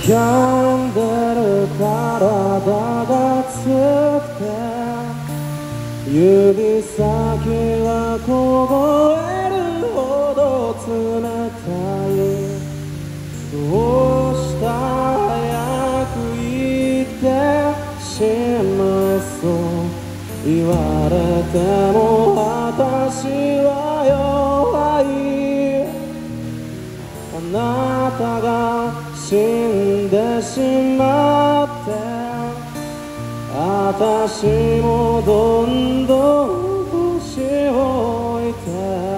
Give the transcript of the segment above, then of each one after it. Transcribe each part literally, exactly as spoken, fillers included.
悩んでる体がつくて指先は凍えるほど冷たい。どうした早く言ってしまいそう言われても私は弱い。あなたが死んでしまって私もどんどん年老いて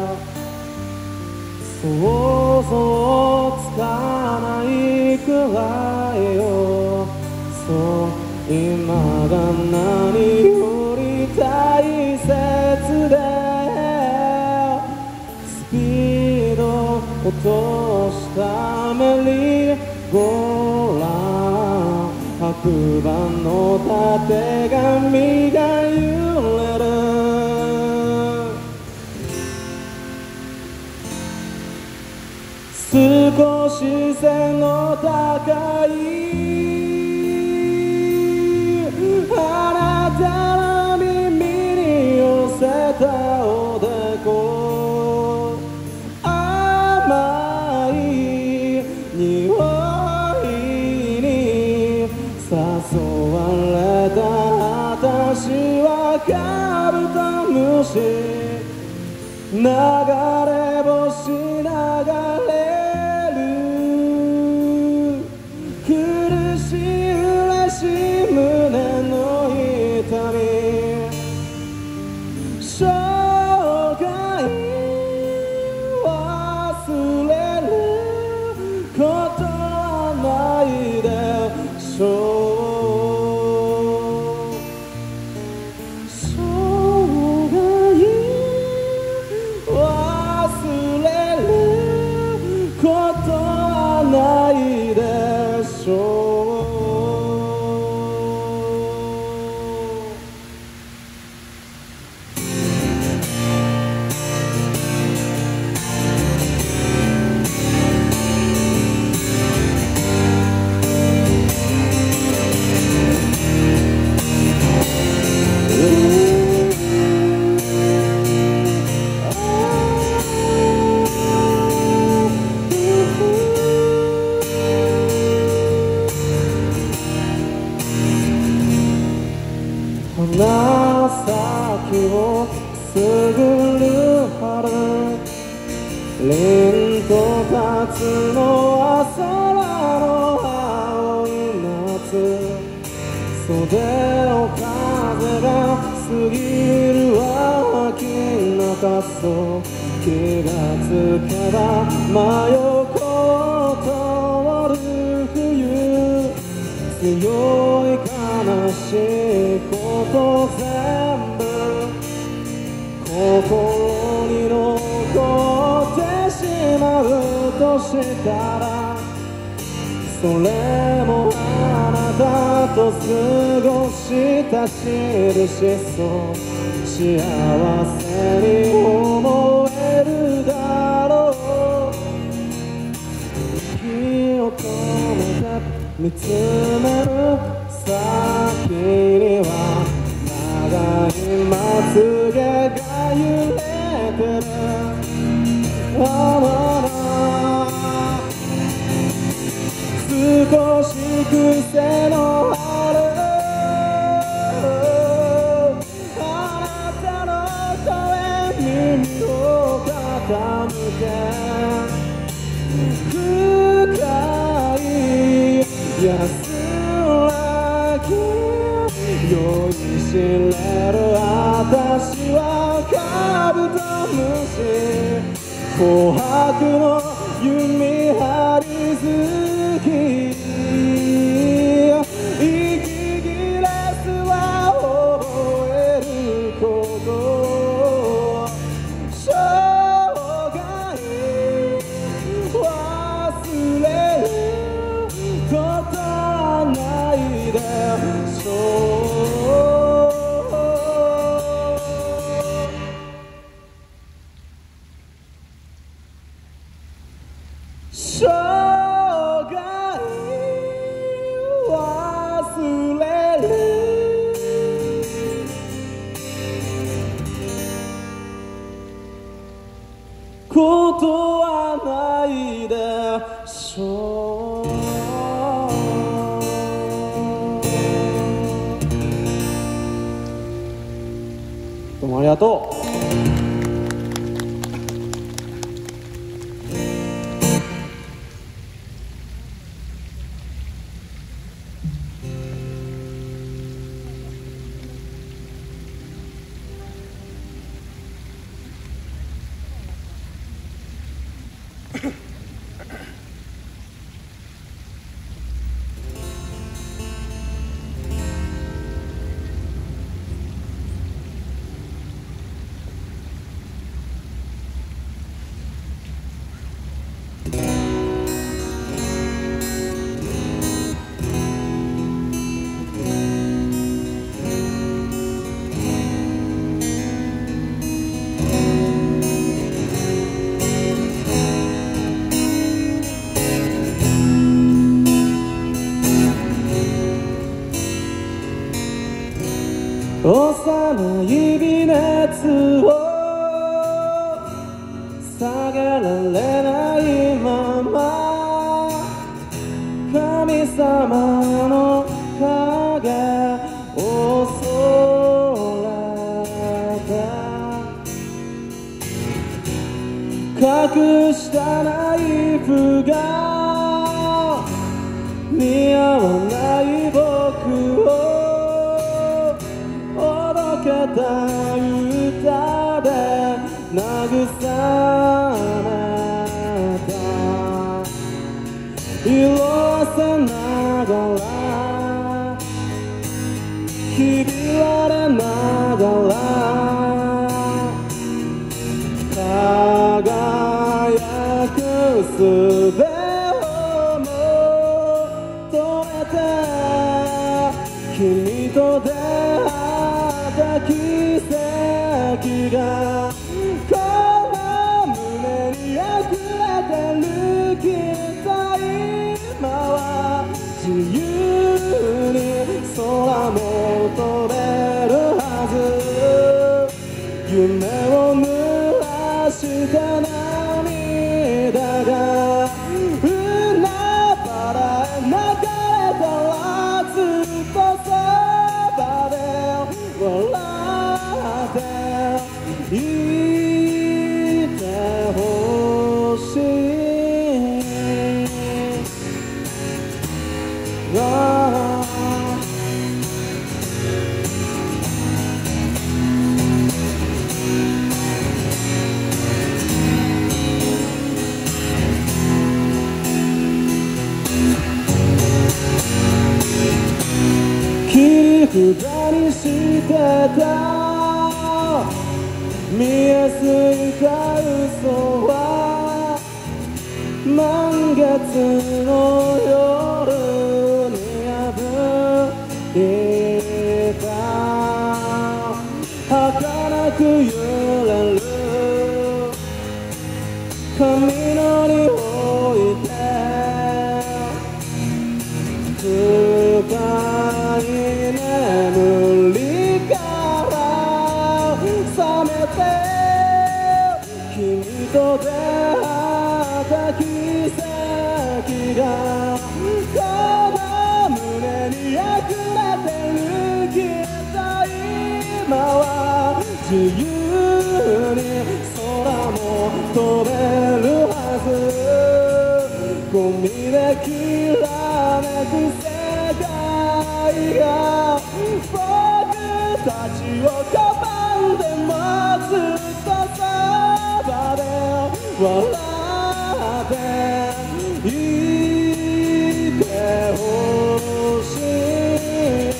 想像つかないくらいよ。そう今が何より大切でスピード落としたメリーゴーラン白馬のたてがみが揺れる。少し背の高いあなたの耳に寄せたおでこ甘い匂いに誘われた私はカブトムシ流れ星流れる苦しい嬉しい胸の痛み生涯忘れることはないでしょう。生涯忘れることはないでしょう。鼻先をくすぐる春凛と立つのは空の青い夏袖を風が過ぎる秋中そう気がつけば真横を通る冬強い悲しいこと全部心に残ってしまうとしたらそれもあなたと過ごした印そう幸せに思えるだろう息を止めて見つめる先には長いまつげが揺れてるあら少し癖のあるあなたの声耳を傾け深い安らぎ酔いしれる私はカブトムシ琥珀の弓張り好き息切れすは覚えること生涯忘れることはないでしょう。生涯どうもありがとう。幼い微熱を下げられないまま神様の影を空で隠したナイフが似合わない僕をた歌で慰めた色あせながらひび割れながら輝くすべを求めて君と出会った奇跡がこの胸に溢れてるきっと今は自由に空も飛べるはず夢を濡らした涙が海原へ流れたらずっとそばで笑っていてほしいな切り札にしてた見えすぎた嘘は満月の夜に破いた儚く揺れる髪の匂いで深い眠りから覚めて君と出会った奇跡がこの胸に溢れてるきっと今は自由に空も飛べるはずゴミできらめく世界が僕たちを拒んでもずっとそばで笑っていてほしい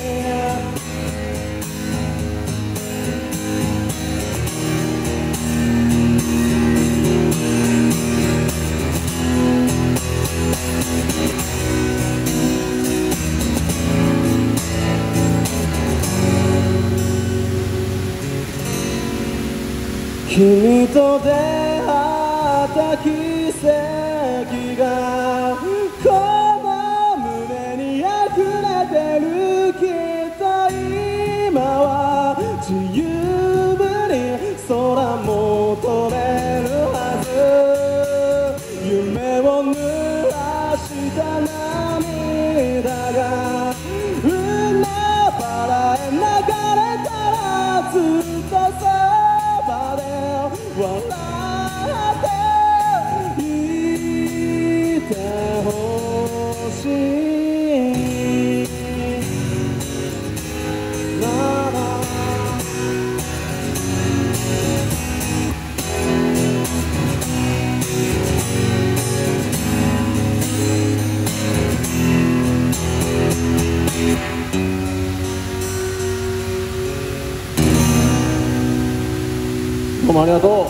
君と出会った奇跡がこの胸に溢れてるきっと今は自由に空も飛べるはず夢を濡らした涙が海原へ流れたらずっとどうもありがとう。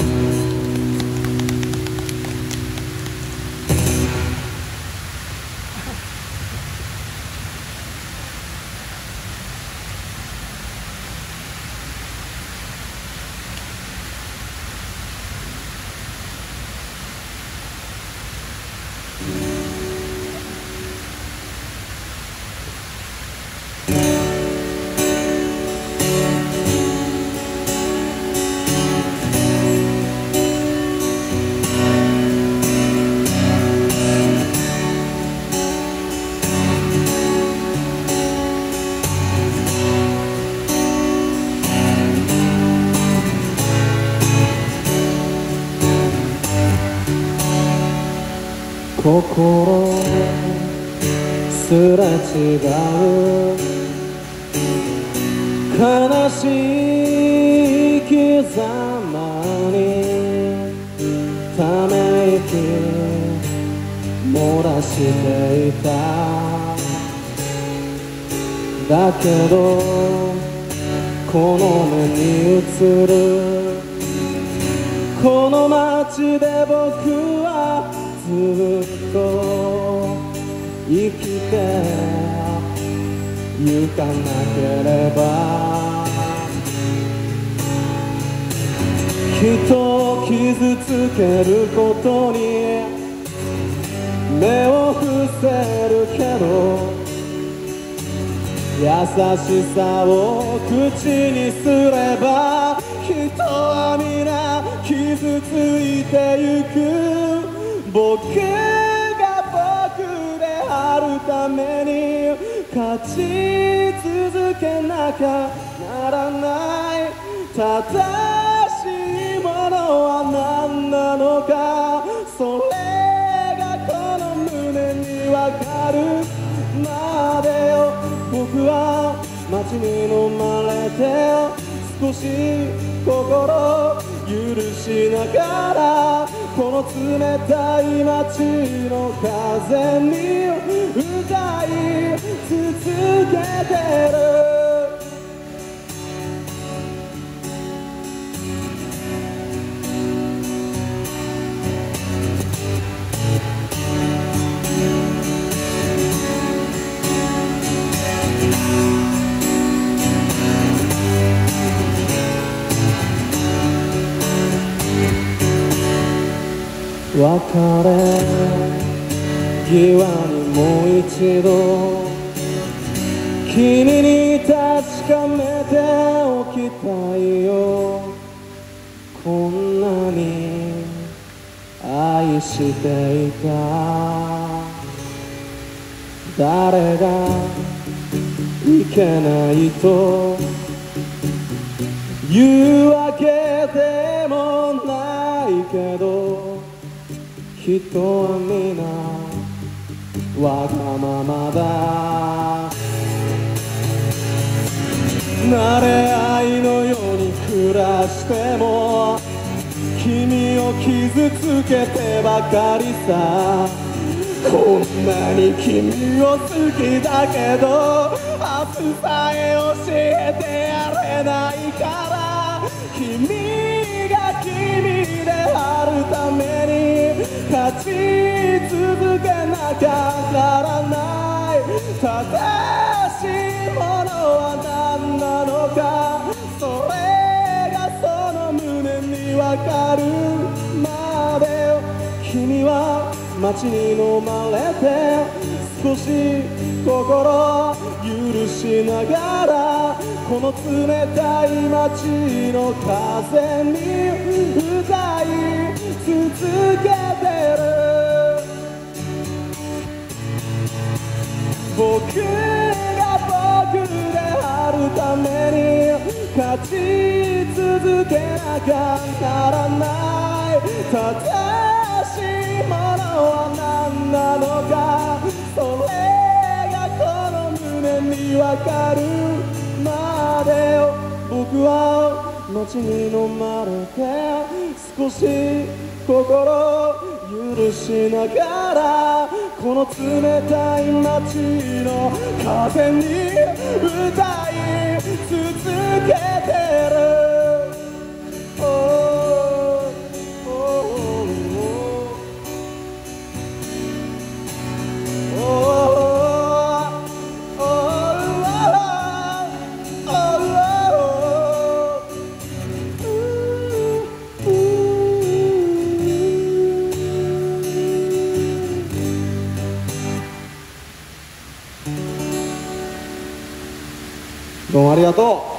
心すら違う悲しい生き様にため息漏らしていた。だけどこの目に映るこの街で僕はずっと生きてゆかなければ人を傷つけることに目を伏せるけど優しさを口にすれば人は皆傷ついてゆく。僕が僕であるために勝ち続けなきゃならない。正しいものは何なのかそれがこの胸にわかるまでよ。僕は街に飲まれて少し心許しながらこの冷たい街の風に歌い続けてる。別れ際にもう一度君に確かめておきたいよ。こんなに愛していた誰がいけないというわけでもないけど人は皆わがままだ。慣れ合いのように暮らしても君を傷つけてばかりさ。こんなに君を好きだけど明日さえ教えてやれないから君が君であるために勝ち続けなきゃならない。正しいものは何なのかそれがその胸にわかるまでよ。君は街に飲まれて少し心許しながらこの冷たい街の風に歌い続けてる。僕が僕であるために勝ち続けなきゃならない。正しいものは何なのかそれがこの胸にわかるまでよ。僕は街に飲まれて少し心許しながらこの冷たい街の風に歌い続けてる。 どうもありがとう。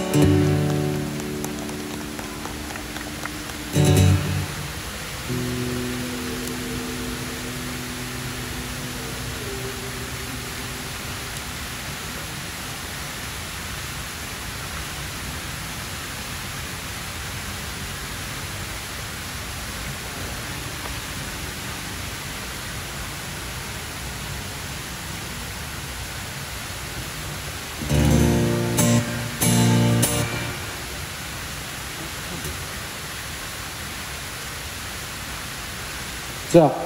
じゃあ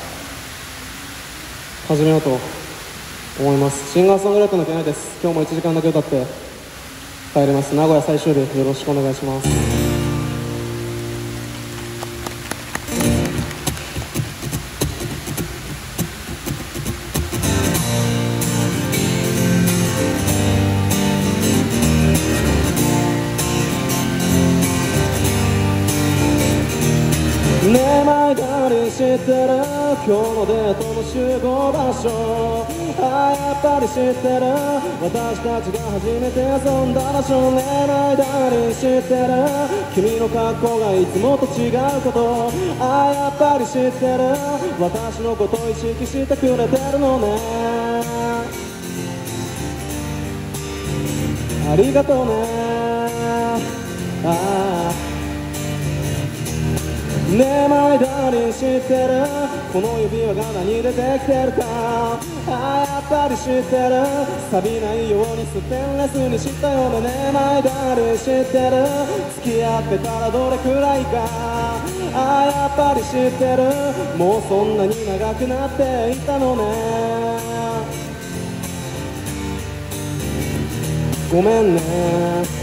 始めようと思います。シンガーソングライターのけないです。今日もいちじかんだけ歌って帰ります。名古屋最終日、よろしくお願いします。ねえマイダーリン知ってる？今日のデートの集合場所。ああやっぱり知ってる？私たちが初めて遊んだ場所。ねえマイダーリン知ってる？君の格好がいつもと違うこと。ああやっぱり知ってる？私のこと意識してくれてるのね。ありがとうね。ああねえマイダーリン知ってる？この指輪が何でできてるか。ああやっぱり知ってる？錆びないようにステンレスにしたよね。ねえマイダーリン知ってる？付き合ってたらどれくらいか。ああやっぱり知ってる？もうそんなに長くなっていたのね。ごめんね。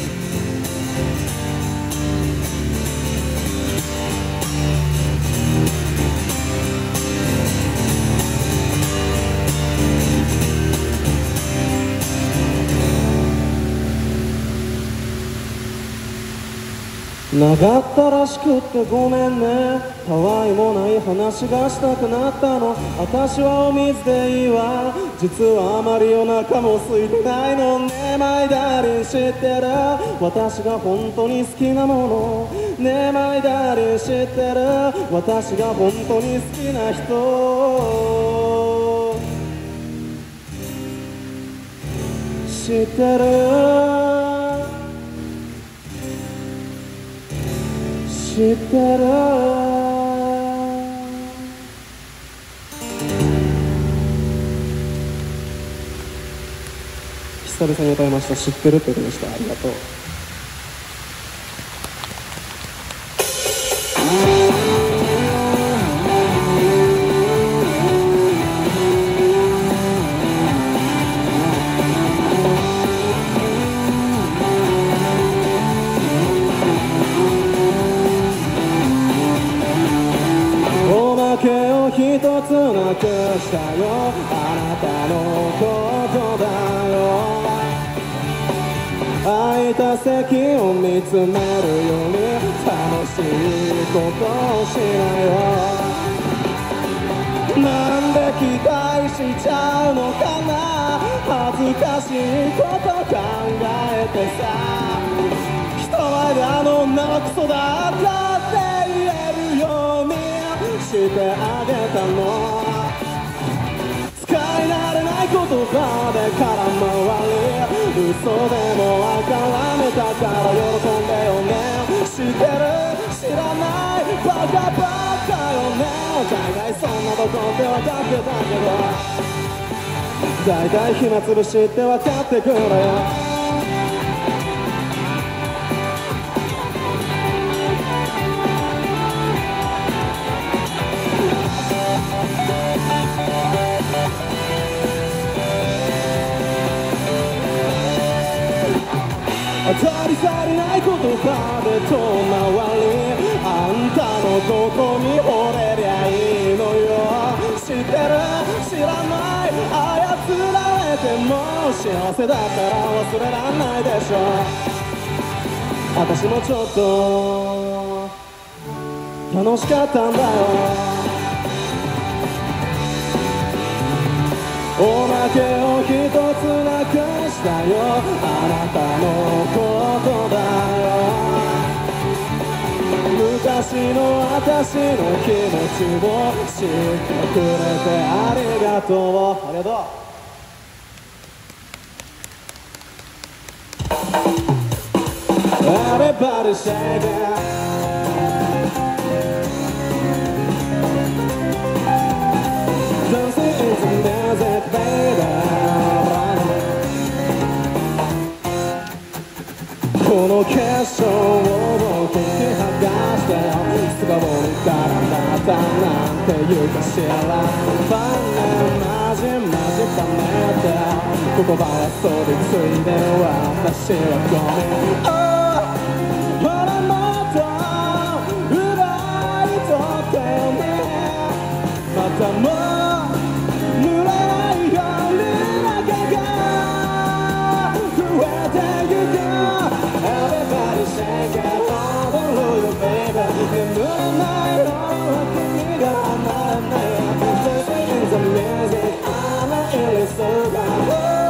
長ったらしくってごめんね。たわいもない話がしたくなったの。私はお水でいいわ。実はあまりお腹も空いてないのね。マイダーリン知ってる？私が本当に好きなもの。ねえマイダーリン知ってる？私が本当に好きな人。知ってる？知ってる？久々に歌いました。知ってるってことでした。ありがとう。一つなくしたよ、あなたのことだよ。空いた席を見つめるより楽しいことをしなよ。なんで期待しちゃうのかな。恥ずかしいこと考えてさ。人前であの女のクソだったって言えるようにしてあげたの。使い慣れない言葉で空回り、嘘でもわからめたから喜んでよね。知ってる？知らない？バカバカよね。お互いそんなとこって分かってたけど、だいたい暇つぶしって分かってくれよ。当たり障りない言葉で遠回り、あんたのどこに惚れりゃいいのよ。知ってる？知らない？操られても幸せだったら忘れらんないでしょ。私もちょっと楽しかったんだよ。おまけを一つなくししたよあなたのことだよ昔の私の気持ちを知ってくれてありがとうありがとうEverybody shake it Dancing in the music, baby この結晶を解き剥がして素顔にからなったなんていうかしらファンねマジマジパネって言葉はそびついて私はごめん、oh、ほらもっと奪い取ってよねまたもう濡れないようにだけが増えてゆくEverybody shake it, all over you, baby 眠れないのは君が離れない Dancing in the music, I'm not really so bad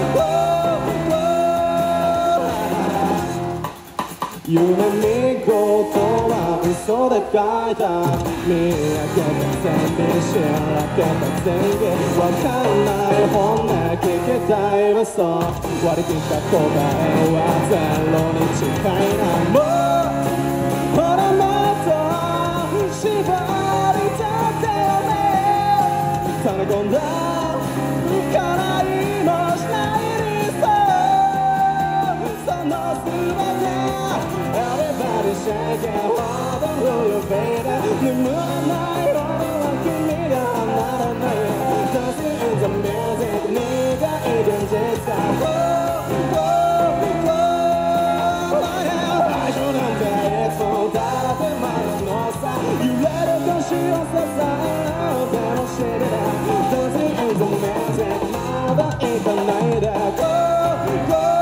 夢見事は嘘で書いた見上げた全部知らけた全部わかんない本音聞きたい嘘割り切った答えはゼロに近いなもうほらもっと縛り取ってよね溜め込んだからいもしない理想その全てEverybody shake it, hold on to your baby 眠らない夜は君が離れない Dancing in the music 苦い現実さ Oh, oh, oh 最初なんていつも建前のさ揺れる腰を支えても知りだ Dancing in the music まだ行かないで Go, go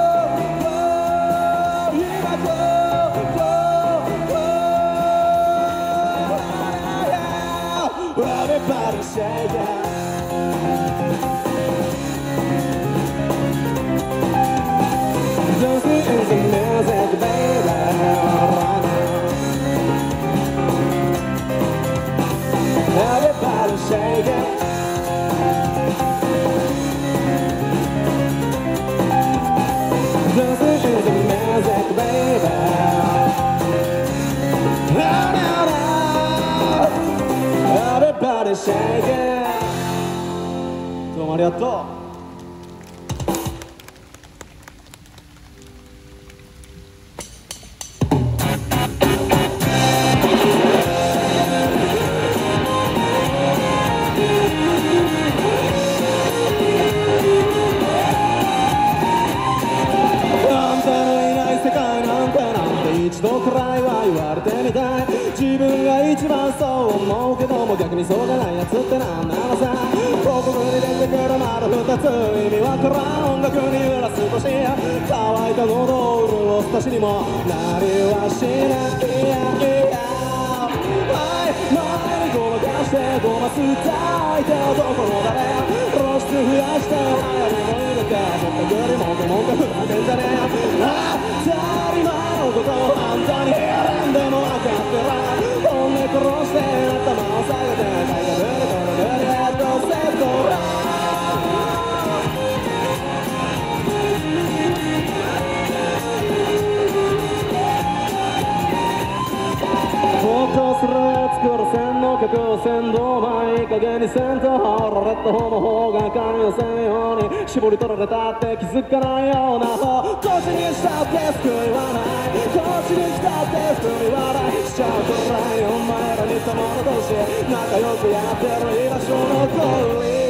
Everybody shake it Dancing in the music, baby Everybody shake it Dancing in the music, baby No, no, no Everybody shake it どうもありがとう一度くらいは言われてみたい自分が一番そう思うけども逆にそうじゃないやつってなんなのさ広告に出てくる丸二つ意味わからん音楽に揺らす年乾いた喉を潤す足しにもなりはしないいやいやはい前にごまかしてごますたいて男の誰露出増やして流行りもいるかぼったくりもくもくふらてんじゃねえ当たり前のことをあんたに選んでも分かってら本音殺して頭を下げて書いてるこのグリッドセット放蕩する作る線の曲を先導前いい加減にせんと羽織られた方の方が髪をせんように絞り取られたって気づかないような方こっちにしたって救いはないこっちに来たって振り笑いしちゃうくらいお前ら似た者同士仲良くやってる居場所の通り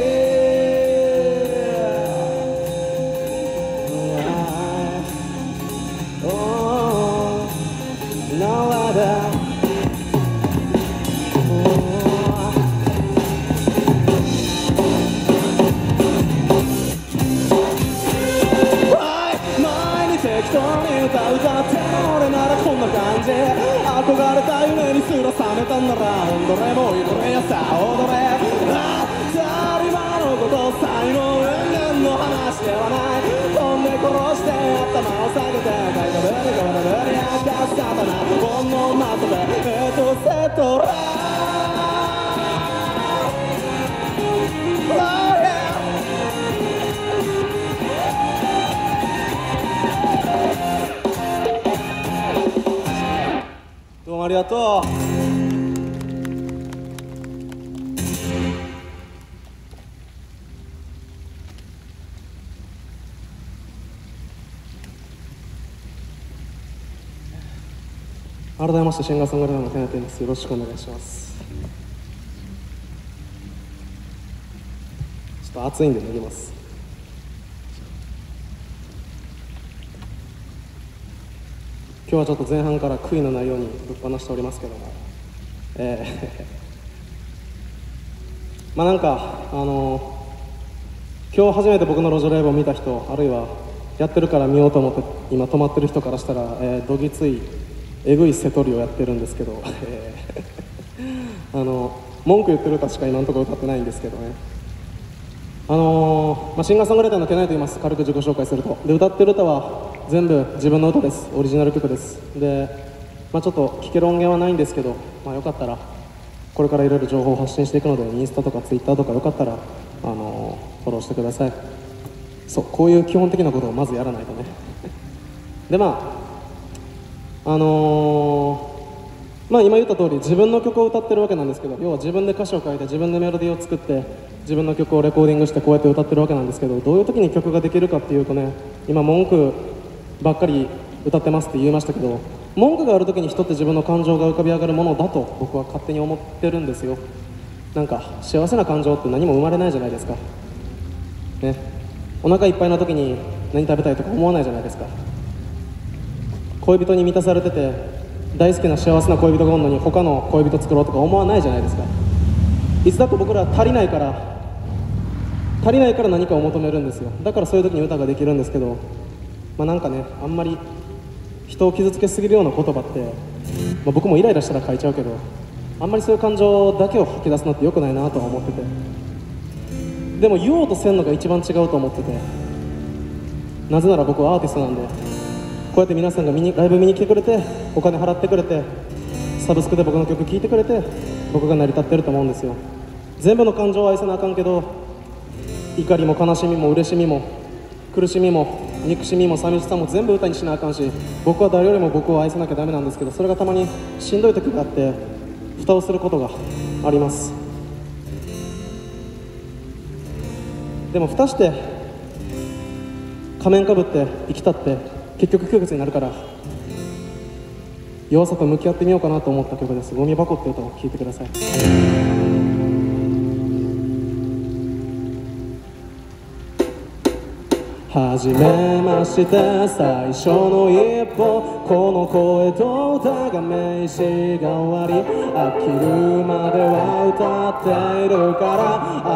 憧れた夢にすら覚めたんなら踊れも踊れやさ踊れ当たり前のこと才能云々の話ではない飛んでを下げて書いたベリゴのベリアカスタートな本のまとめエトセトラどうもありがとう。改めましてシンガーソングライターのケネティです。よろしくお願いします。ちょっと暑いんで脱ぎます。今日はちょっと前半から悔いのないようにぶっ放しておりますけども、えー、まあなんかあのー、今日初めて僕の路上ライブを見た人、あるいはやってるから見ようと思って今止まってる人からしたら、えー、どぎついえぐい瀬戸りをやってるんですけど、えー、あの文句言ってる歌しか今のところ歌ってないんですけどね、あのーまあ、シンガーソングライターのケナイと言います。軽く自己紹介すると、で歌ってる歌は全部自分の歌です。オリジナル曲です。で、まあ、ちょっと聴ける音源はないんですけど、まあ、よかったらこれからいろいろ情報を発信していくので、インスタとかツイッターとかよかったら、あのー、フォローしてください。そう、こういう基本的なことをまずやらないとねでまああのー、まあ今言った通り自分の曲を歌ってるわけなんですけど、要は自分で歌詞を書いて自分でメロディーを作って自分の曲をレコーディングしてこうやって歌ってるわけなんですけど、どういう時に曲ができるかっていうとね、今文句ばっかり歌ってますって言いましたけど、文句がある時に人って自分の感情が浮かび上がるものだと僕は勝手に思ってるんですよ。なんか幸せな感情って何も生まれないじゃないですかね。お腹いっぱいな時に何食べたいとか思わないじゃないですか。恋人に満たされてて大好きな幸せな恋人がおるのに他の恋人作ろうとか思わないじゃないですか。いつだって僕ら足りないから足りないから何かを求めるんですよ。だからそういう時に歌ができるんですけど、まあなんかね、あんまり人を傷つけすぎるような言葉って、まあ、僕もイライラしたら書いちゃうけど、あんまりそういう感情だけを吐き出すのって良くないなとは思ってて、でも言おうとせんのが一番違うと思ってて、なぜなら僕はアーティストなんで、こうやって皆さんが見にライブ見に来てくれてお金払ってくれてサブスクで僕の曲聴いてくれて僕が成り立ってると思うんですよ。全部の感情を愛さなあかんけど、怒りも悲しみも嬉しみも苦しみも憎しみも寂しさも全部歌にしなあかんし、僕は誰よりも僕を愛さなきゃダメなんですけど、それがたまにしんどい時があって蓋をすることがあります。でも蓋して仮面かぶって生きたって結局窮屈になるから、弱さと向き合ってみようかなと思った曲です。ゴミ箱って歌を聴いてください。はじめまして最初の一歩、この声と歌が名刺代わり、飽きるまでは歌っているから、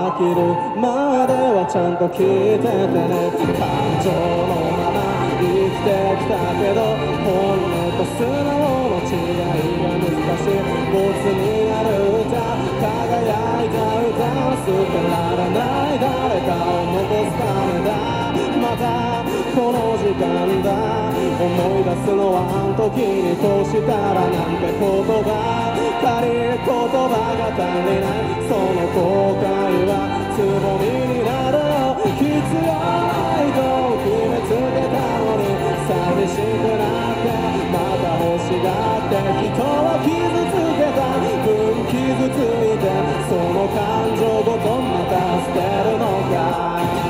飽きるまではちゃんと聴いててね。感情のまま生きてきたけど、本音と素直の違いが難しい。ボツになる歌、輝いた歌、捨てられない誰かを残すためだ。またこの時間だ、思い出すのはあん時にこうしたらなんて言葉、借りる言葉が足りない。その後悔はつぼみになるよ。必要ないと決めつけたのに寂しくなってまた欲しがって、人を傷つけた分傷ついて、その感情ごとまた捨てるのか。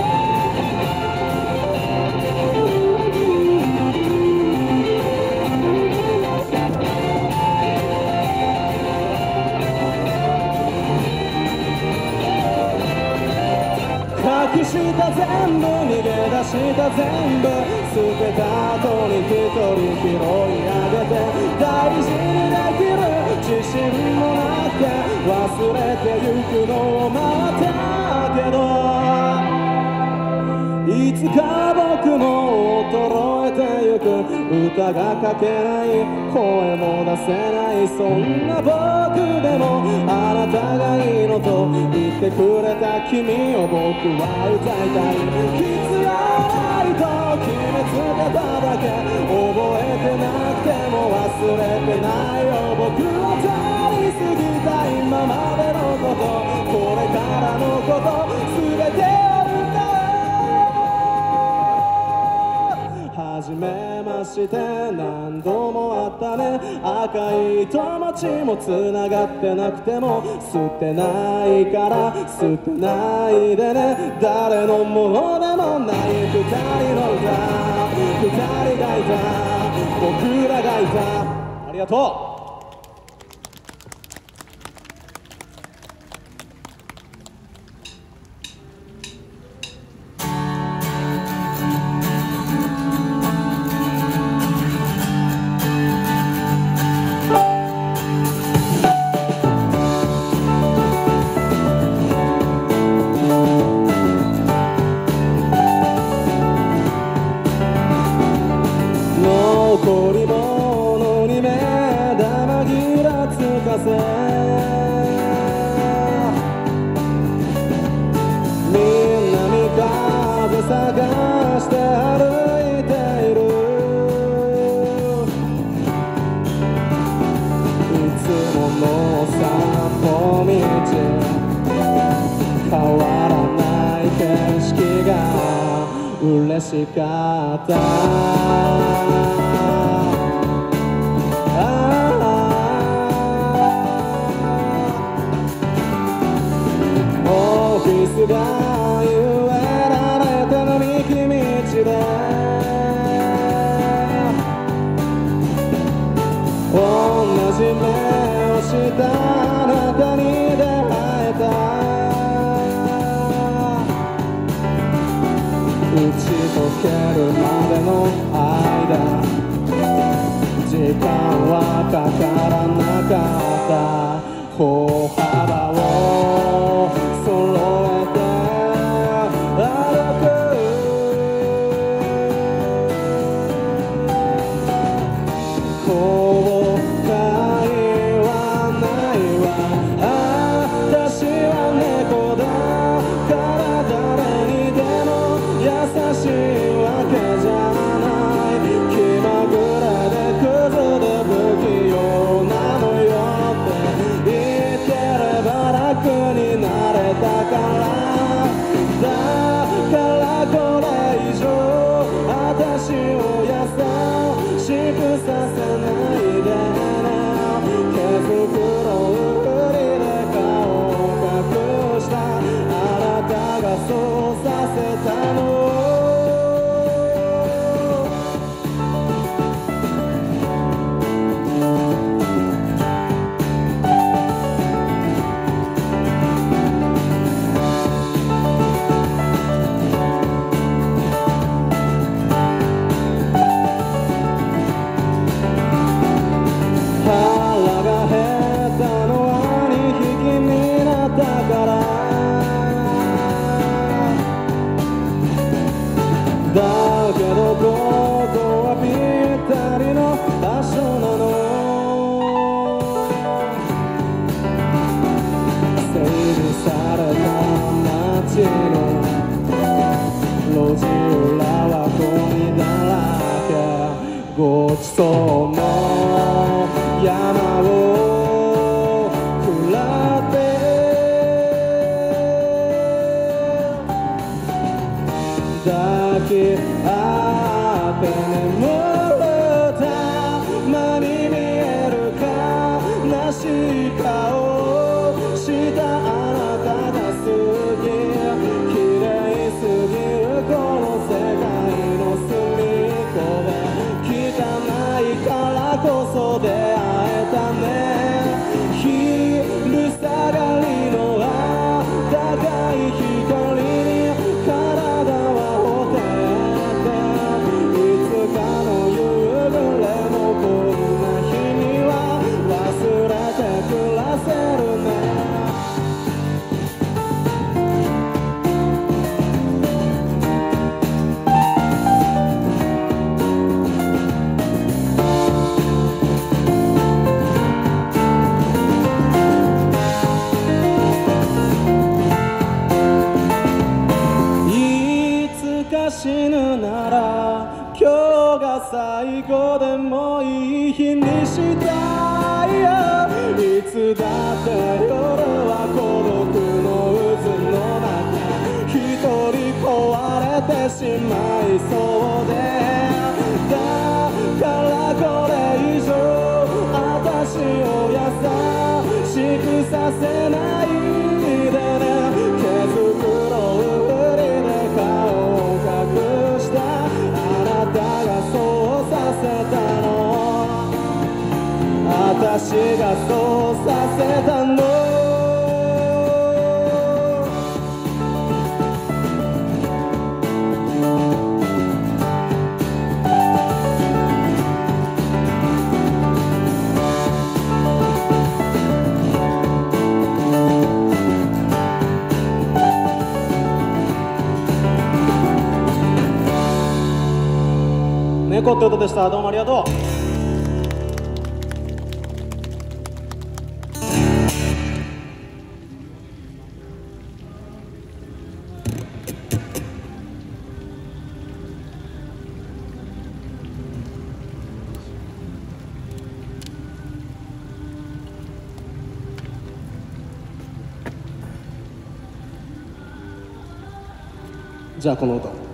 隠した全部逃げ出した全部捨てた後に一人拾い上げて、大事にできる自信もなくて忘れてゆくのを待ったけど、いつか僕も衰えてゆゆく歌が書けない声も出せないそんな僕でもあなたがいいのと言ってくれた君を僕は歌いたい必要ないと決めつけただけ覚えてなくても忘れてないよ僕は通り過ぎた今までのことこれからのこと全てを初めまして何度もあったね赤い友達もつながってなくても捨てないから捨てないでね誰のものでもない二人の歌二人がいた僕らがいたありがとう残り物に目玉ぎらつかせみんな三風探して歩いているいつもの散歩道変わらない景色が嬉しかったオフィスが揺えられた並木道で同じ目をしたあなたに出会えた打ち解けるまでの間時間はかからなかった歩幅を揃えて歩く後悔はないわ私は猫だから誰にでも優しいわけじゃない気まぐれでクズで不器用なのよって言ってれば楽になれたからだからこれ以上私を優しくさせないでね毛繕うふりで顔を隠したあなたがそうさせたの腹が減ったのはにひきになったからだけどここはぴったりの場所なの整備された街の路地裏はゴミだらけごちそうの山を下って抱き合って眠るたまに見える悲しい顔したあなたが好き綺麗すぎるこの世界の隅っこで汚いからこそ出会えたね昼下がりの暖かい光に体はほてっていつかの夜が最後でもいい日にしたいよ。いつだって夜は孤独の渦の中一人壊れてしまいそうで、だからこれ以上私を優しくさせないでね。毛づくろうふりで顔を隠したあなたがそうさせたの、私がそうさせたの。猫って音でした。どうもありがとう。じゃあこの歌を。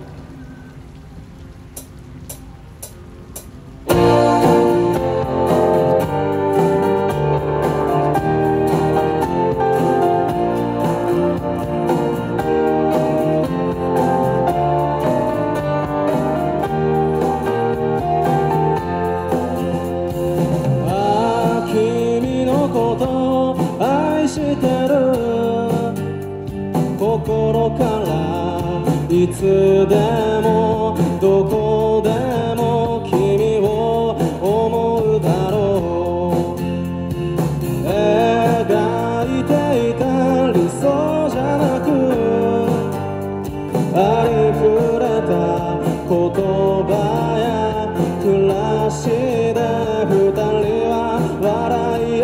心からいつでもどこでも君を思うだろう。描いていた理想じゃなくありふれた言葉や暮らしで二人は笑い合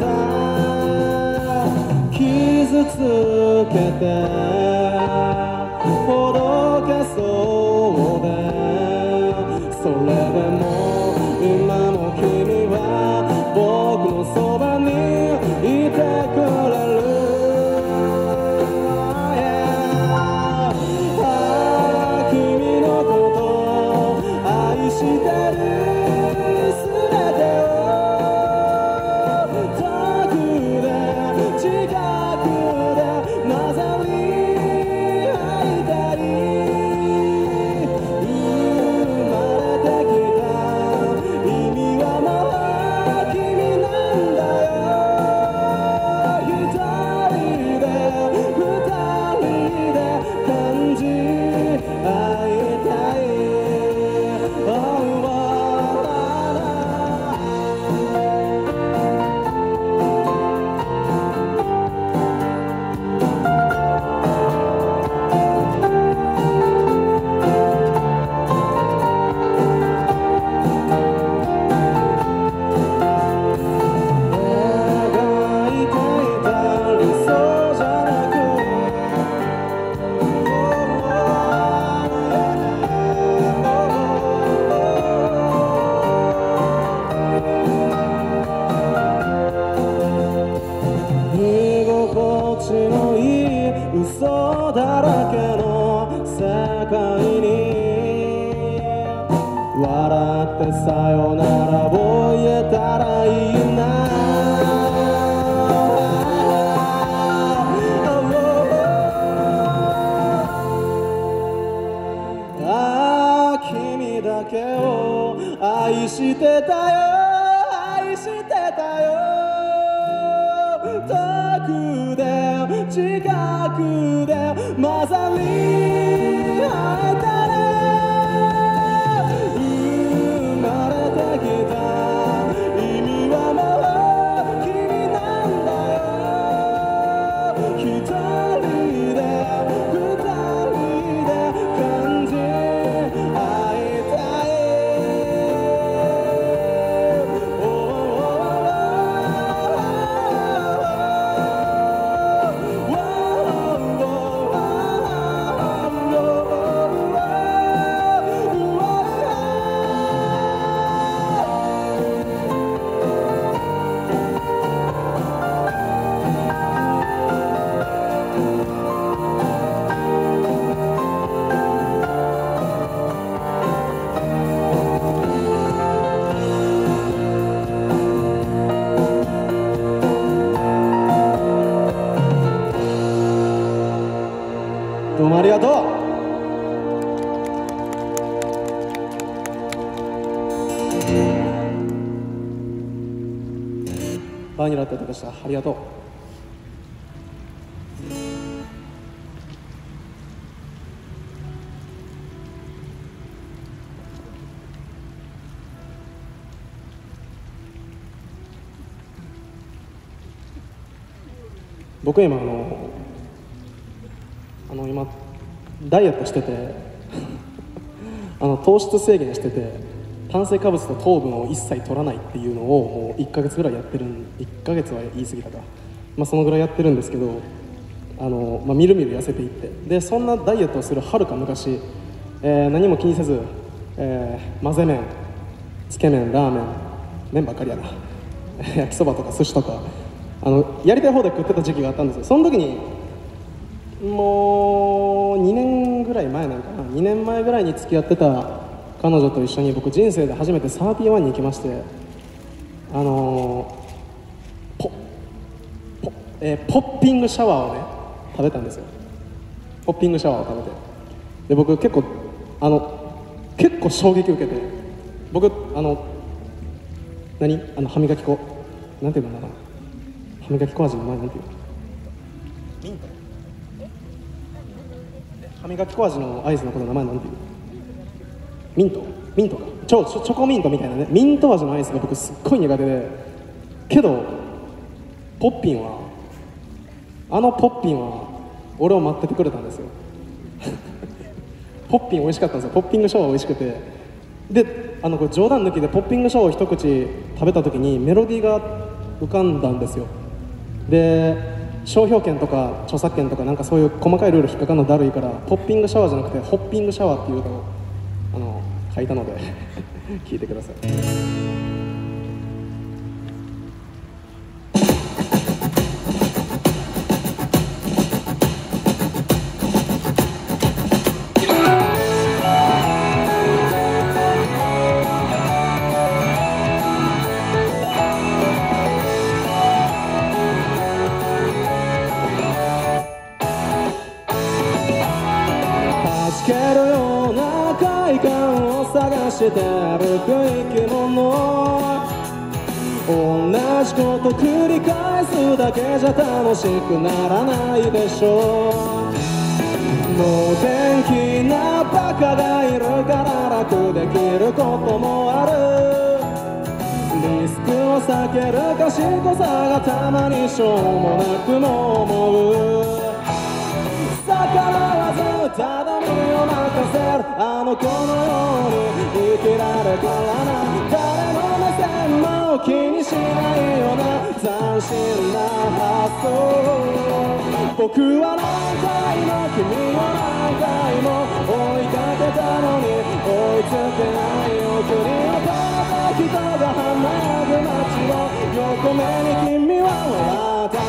えた。傷つけてほどけそうで、それでも今も君は僕のそばにいてくれる。ああ君のこと愛してる全てを遠くで近くで混ざり嘘だらけの世界に笑ってさよならを言えたらいいな。ああ君だけを愛してたよ愛してたよ。遠くで近くで混ざり合えたら生まれてきた意味はもう君なんだよ。一人で二人で感じ合いたい。Oh バーニラテでした。ありがとう。僕今あのあの今ダイエットしててあの糖質制限してて炭水化物と糖分を一切取らないっていうのをもういっかげつぐらいやってるんいっかげつは言い過ぎたか、まあ、そのぐらいやってるんですけど、あの、まあ、みるみる痩せていって、でそんなダイエットをするはるか昔、えー、何も気にせず、えー、混ぜ麺、つけ麺、ラーメン、麺ばっかりやな焼きそばとか寿司とかあのやりたい方で食ってた時期があったんですよ。その時にもうにねんぐらい前なんかな、にねんまえぐらいに付き合ってた彼女と一緒に僕人生で初めてサーティワンに行きまして、あのー、ポポ、えー、ポッピングシャワーをね食べたんですよ。ポッピングシャワーを食べて、で僕結構あの結構衝撃受けて、僕あの何あの歯磨き粉なんていうのかな、歯磨き粉味の前なんていうの、ミント、歯磨き粉味のアイスのことの名前なんていうの、ミントミントかチョ、チョコミントみたいなね、ミント味のアイスが僕すっごい苦手で、けどポッピンはあのポッピンは俺を待っててくれたんですよポッピン美味しかったんですよ。ポッピングシャワー美味しくて、であのこれ冗談抜きでポッピングシャワーを一口食べた時にメロディーが浮かんだんですよ。で商標権とか著作権とかなんかそういう細かいルール引っかかるのだるいから、ポッピングシャワーじゃなくてホッピングシャワーっていう歌をあの書いたので聞いてください。して歩く生き物、同じこと繰り返すだけじゃ楽しくならないでしょう。能天気なバカがいるから楽できることもある。リスクを避ける賢さがたまにしょうもなくも思う。逆らわずただ身を任せるあの子のように生きられたらな、誰の目線も気にしないような斬新な発想。僕は何回も君を何回も追いかけたのに追いつけない送りをただ人が華やぐ街を横目に君は笑った。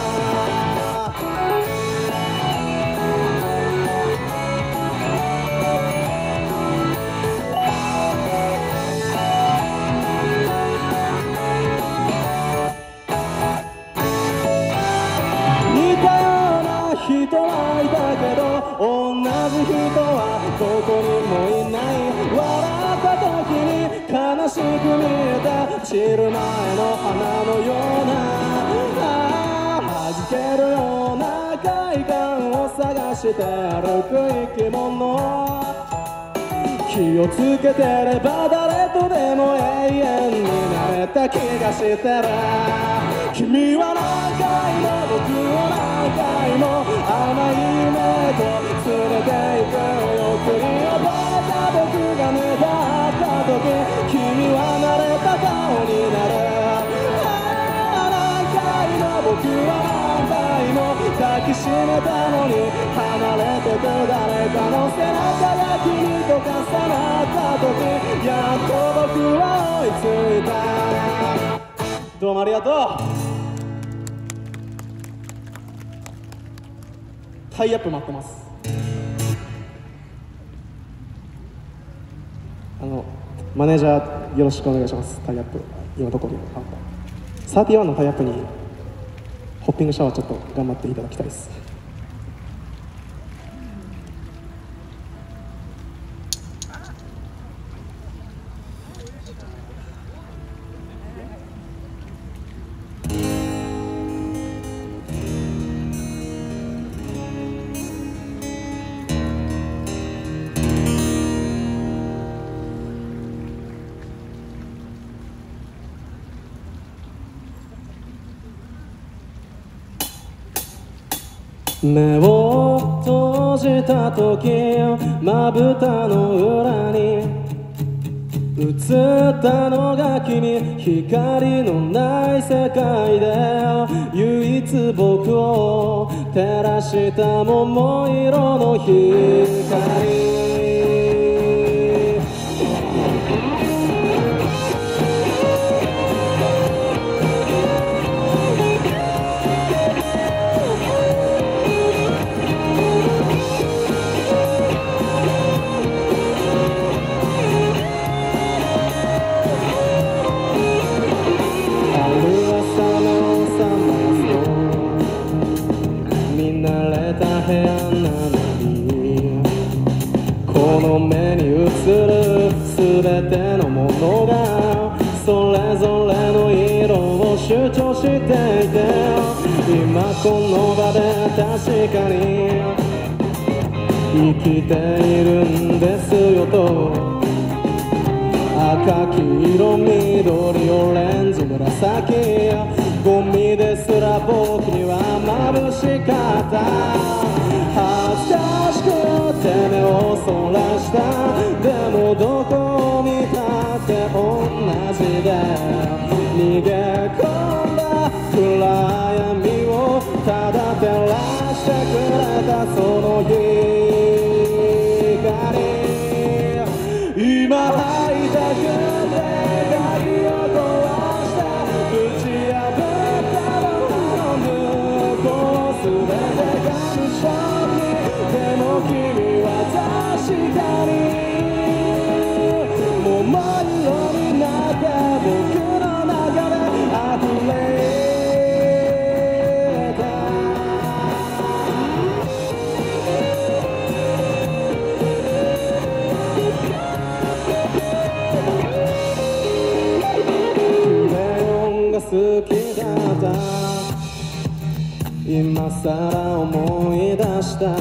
人はいたけど同じ人はどこにもいない。笑った時に悲しく見えた散る前の花のような、はじけるような快感を探して歩く生き物。気をつけてれば誰とでも永遠になれた気がしてる。君は何回も僕を何回も甘い夢と連れて行く。送りを覚えた僕が目立った時君は慣れた顔になる。何回も僕は何回も抱きしめたのに離れてく誰かの背中が君と重なった時やっと僕は追いついた。どうもありがとう。タイアップ待ってます。あのマネージャーよろしくお願いします。タイアップ今どこにあった。サーティワンのタイアップにホッピングシャワーちょっと頑張っていただきたいです。 目を閉じた時まぶたの裏に映ったのが君光のない世界で唯一僕を照らした桃色の光部屋なのにこの目に映る全てのものがそれぞれの色を主張していて今この場で確かに生きているんですよと赤黄色緑オレンジ紫ゴミですら僕には眩しかった恥ずかしくて目をそらしたでもどこを見たって同じで逃げ込んだ暗闇をただ照らしてくれたその光今会いたくて鍵を壊してぶち破ったのの向こうすべてが無償でも君は確かに桃色になって僕の中で溢れ好きだった今さら思い出した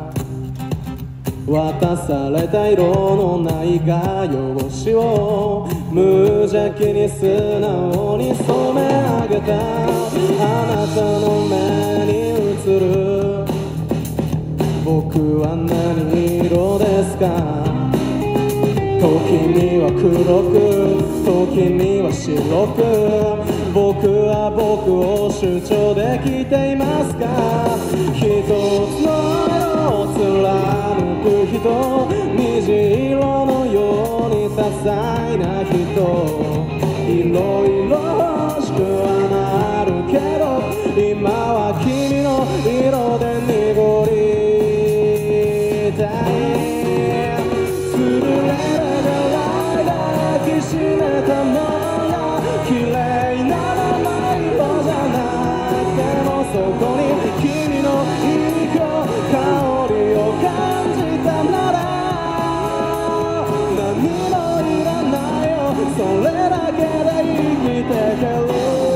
渡された色のない画用紙を無邪気に素直に染め上げたあなたの目に映る僕は何色ですか時には黒く時には白く僕は僕を主張できていますか一つの色を貫く人虹色のように多彩な人いろいろ欲しくはなるけど今は君の色で濁りたいつぶれる抱きしめたもの綺麗なまま色じゃなくてもそこに君のいい香りを感じたなら何もいらないよそれだけで生きてける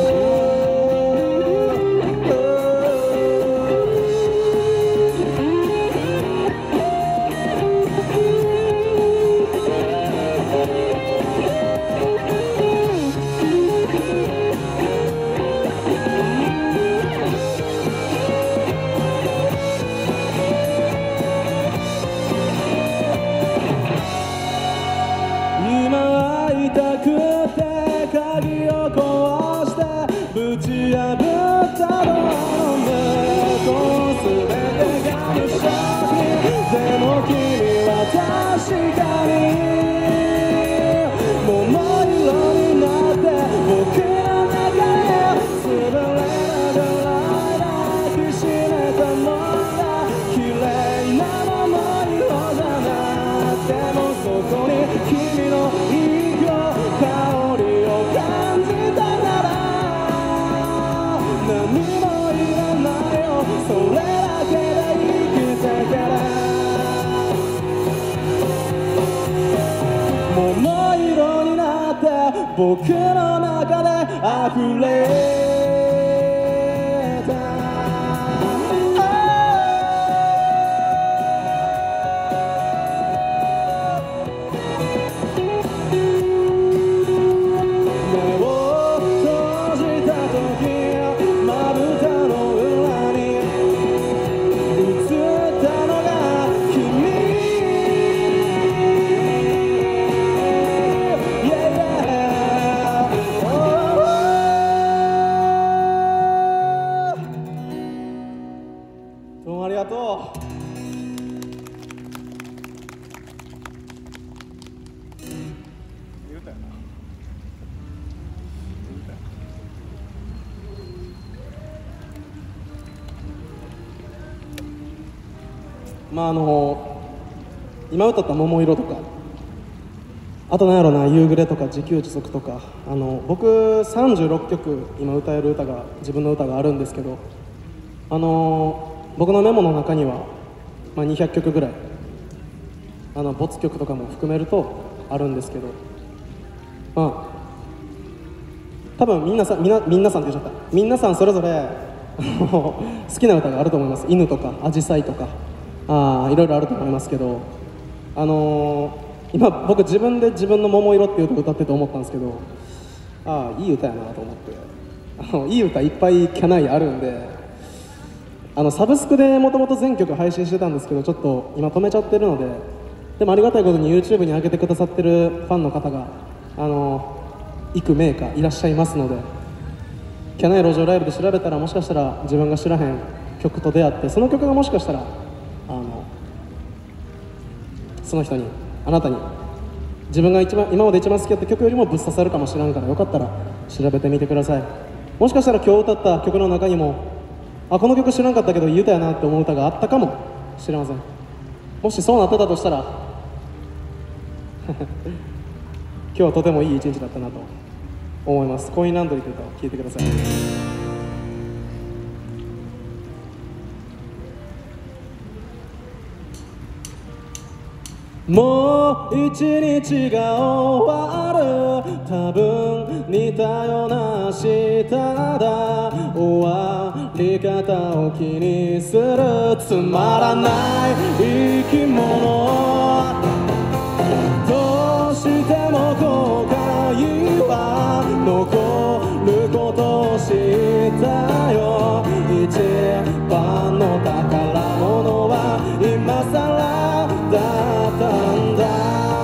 ぶち破ったドアの向こうすべてが無償でも君は確かに桃色になって僕の中へ潰れながら抱きしめたもんだ綺麗な桃色じゃなくてもそこに君のいい香りを感じたなら何もいらないよそれだけで生きてける桃色になって僕の中で溢れ歌やな。まああの今歌った「桃色」とか、あとなんやろな、夕暮れとか自給自足とか、あの僕さんじゅうろっきょく今歌える歌が、自分の歌があるんですけど、あの僕のメモの中には、まあ、にひゃっきょくぐらい、あの没曲とかも含めるとあるんですけど、まあ多分みんなさんみなみんなさんって言っちゃった、みんなさんそれぞれ好きな歌があると思います。犬とかアジサイとか、あいろいろあると思いますけど、あのー、今僕自分で自分の「桃色」っていう歌歌ってて思ったんですけど、ああいい歌やなと思って、あのいい歌いっぱいキャナイあるんで、あのサブスクでもともと全曲配信してたんですけど、ちょっと今止めちゃってるので、でもありがたいことに YouTube に上げてくださってるファンの方があの幾名かいらっしゃいますので、キャナイ路上ライブで調べたら、もしかしたら自分が知らへん曲と出会って、その曲がもしかしたらあのその人に、あなたに自分が一番今まで一番好きだった曲よりもぶっ刺さるかもしれんから、よかったら調べてみてください。もしかしたら今日歌った曲の中にも、あこの曲知らんかったけどいい歌やなって思う歌があったかもしれません。もしそうなってたとしたら今日はとてもいい一日だったなと思います。コインランドリーという歌を聴いてください。もう一日が終わる、多分似たような明日だ、終わり方を気にするつまらない生き物、どうしても後悔は残ることを知ったよ、一番の宝物は今さらだったんだ、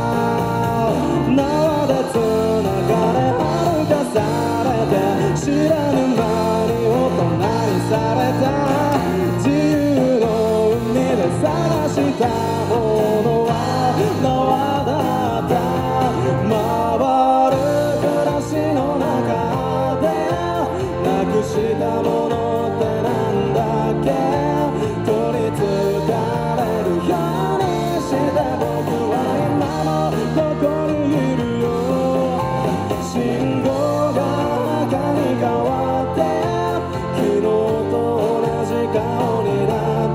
縄でつながれ歩かされて、知らぬ間に大人にされた、自由の海で探したものは縄だった、回る暮らしの中でなくしたものってなんだっけ、取りつかれるようにして僕は今もここにいるよ、信号が赤に変わって昨日と同じ顔になった、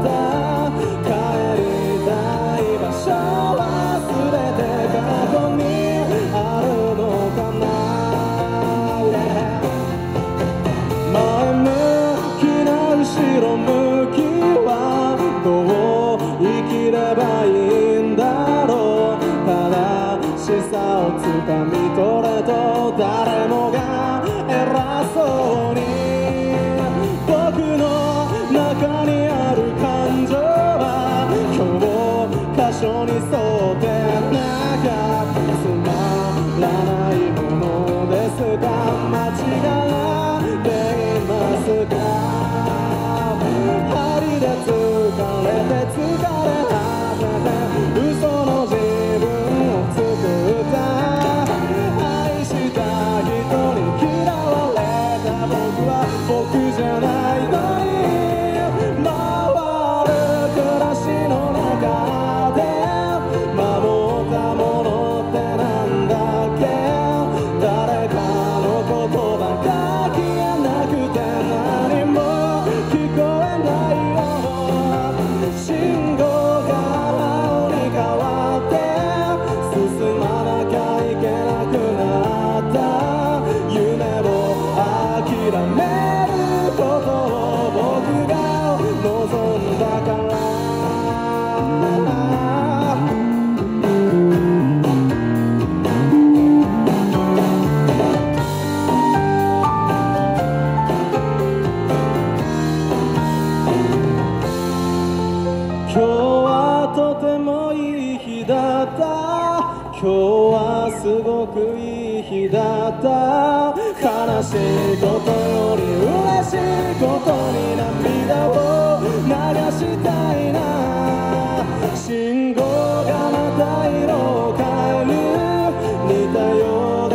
帰りたい場所は全て過去にあるのかな、yeah、前向きな後ろ向きはどう生きればいいんだろう、正しさをつかみ取れと誰もが偉そうに、僕の中にある感情は教科書に沿ってなかった、つまらないものですか、間違っていますか、針で疲れて疲れ果てて嘘の自分を作った、愛した人に嫌われた僕は僕じゃないのに、回る暮らしの中で守ったものってなんだっけ、誰かの言葉が消えなくて何も聞こえないよ、信号が青に変わって進まなきゃいけなくなった、夢を諦めることを僕が望んだから、今日はとてもいい日だった、今日はすごくいい日だった、悲しいことより嬉しいことに涙を流したいな、信号がまた色を変える、似たよう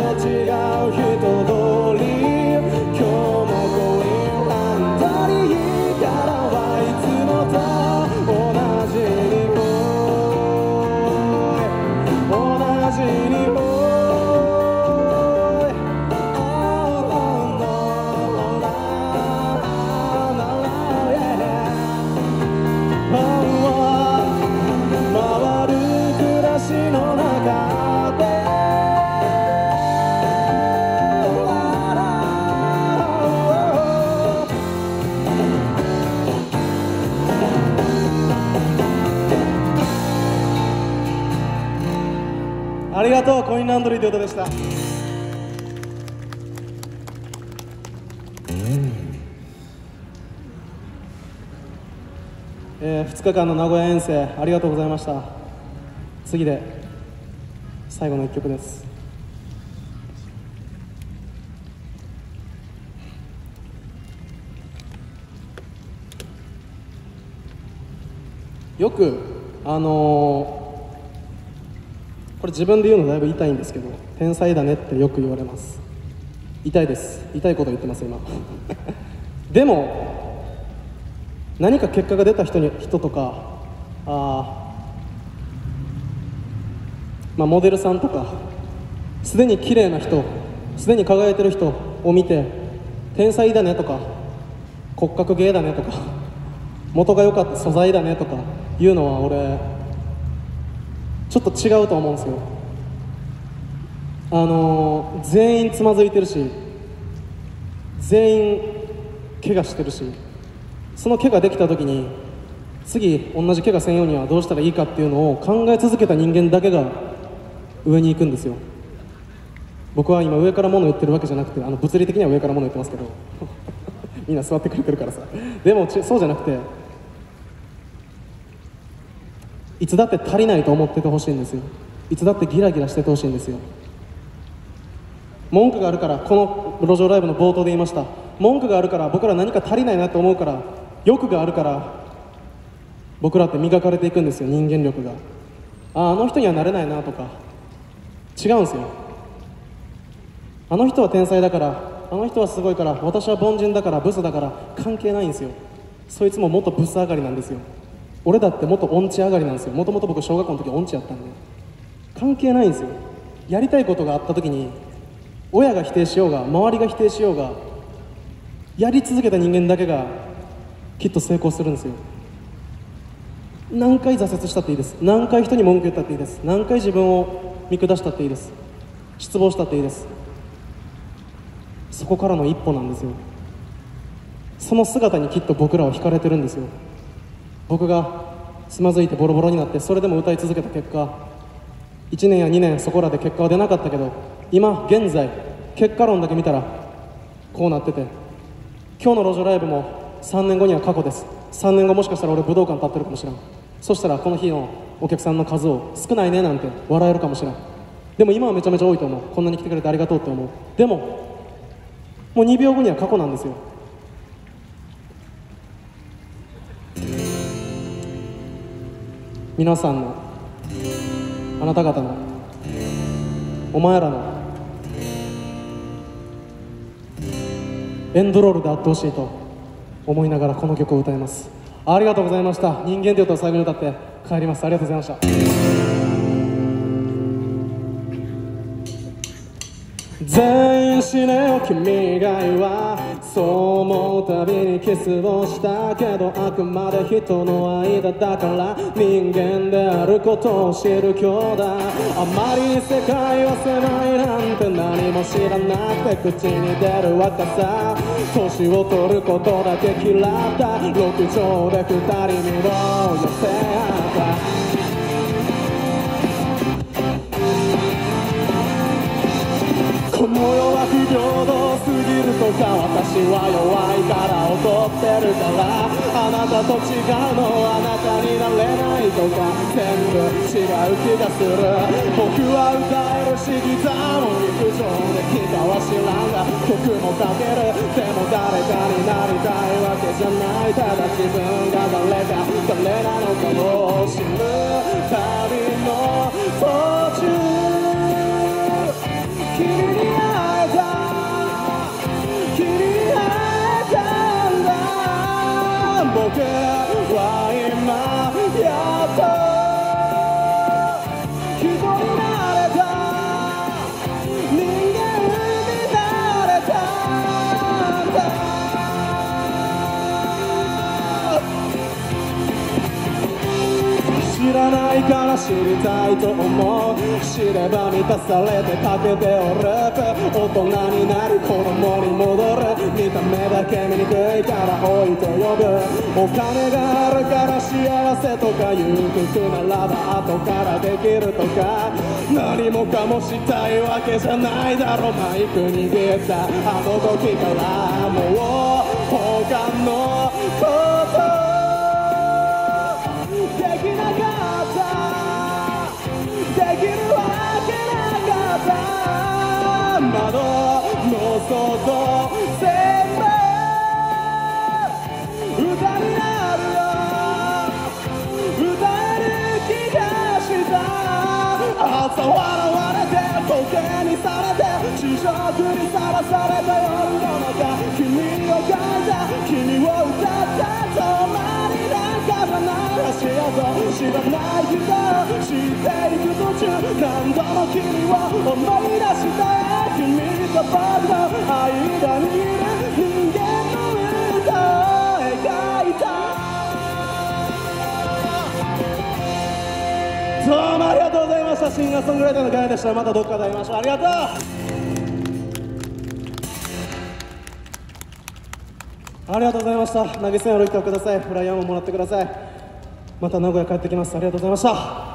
がとう。コインランドリーという歌でした。えー、ふつかかんの名古屋遠征ありがとうございました。次で最後のいっきょくです。よくあのー、これ自分で言うのだいぶ痛いんですけど、天才だねってよく言われます。痛いです。痛いこと言ってます今でも何か結果が出た人に人とか、あ、まあ、モデルさんとかすでに綺麗な人、すでに輝いてる人を見て天才だねとか骨格芸だねとか元が良かった素材だねとかいうのは俺ちょっと違うと思うんですよ。あのー、全員つまずいてるし全員怪我してるし、その怪我できた時に次同じ怪我せんようにはどうしたらいいかっていうのを考え続けた人間だけが上に行くんですよ。僕は今上から物言ってるわけじゃなくて、あの物理的には上から物言ってますけどみんな座ってくれてるからさ。でもそうじゃなくて、いつだって足りないと思っててほしいんですよ。いつだってギラギラしててほしいんですよ。文句があるから、この路上ライブの冒頭で言いました。文句があるから僕ら何か足りないなと思うから、欲があるから僕らって磨かれていくんですよ。人間力が、ああ、あの人にはなれないなとか、違うんですよ。あの人は天才だから、あの人はすごいから、私は凡人だからブスだから、関係ないんですよ。そいつももっとブス上がりなんですよ。俺だってもっと音痴上がりなんですよ。もともと僕小学校の時音痴やったんで関係ないんですよ。やりたいことがあった時に親が否定しようが周りが否定しようが、やり続けた人間だけがきっと成功するんですよ。何回挫折したっていいです。何回人に文句言ったっていいです。何回自分を見下したっていいです。失望したっていいです。そこからの一歩なんですよ。その姿にきっと僕らは惹かれてるんですよ。僕がつまずいてボロボロになってそれでも歌い続けた結果、いちねんやにねんそこらで結果は出なかったけど、今現在結果論だけ見たらこうなってて、今日の路上ライブもさんねんごには過去です。さんねんごもしかしたら俺武道館立ってるかもしれん。そしたらこの日のお客さんの数を少ないねなんて笑えるかもしれん。でも今はめちゃめちゃ多いと思う。こんなに来てくれてありがとうって思う。でももうにびょうごには過去なんですよ。皆さんの、あなた方の、お前らのエンドロールであってほしいと思いながらこの曲を歌います。ありがとうございました。人間という歌を最後に歌って帰ります。ありがとうございました。全員死ねよ君以外は、そう思うたびにキスをしたけど、あくまで人の間だから人間であることを知る兄弟。あまりに世界は狭いなんて何も知らなくて口に出る若さ、年を取ることだけ嫌った六畳で二人身を寄せ合った。この世は不平等すぎるとか、私は弱いから劣ってるから、あなたと違うのあなたになれないとか、全部違う気がする。僕は歌えるしギターも陸上でギターは知らんが曲も書ける。でも誰かになりたいわけじゃない。ただ自分が誰か誰なのかを知る旅の途中、君に会えた、君に会えたんだ。僕は今やっと人になれた、人間になれたんだ。知らないから知りたいと思う。知れば満たされてかけておる。大人になり子供に戻る。見た目だけ醜いから老いと呼ぶ。お金があるから幸せとかいう服ならば後からできるとか、 何もかもしたいわけじゃないだろマイクに出たあの時からもう他のことできなかったできるわけなかった窓の外全部歌になるよ歌える気がした朝笑われて時計にされて地上にさらされた夜の中君を描いた君を歌った止まりなんかじゃない足跡知らない人知っていく途中何度も君を思い出したよ君と僕の間にいる人間の歌を描いたどうもありがとうございました。シンガーソングライターのガヤでした。またどっかで会いましょう。ありがとう。ありがとうございました。投げ銭を歩いてください。フライヤーももらってください。また名古屋帰ってきます。ありがとうございました。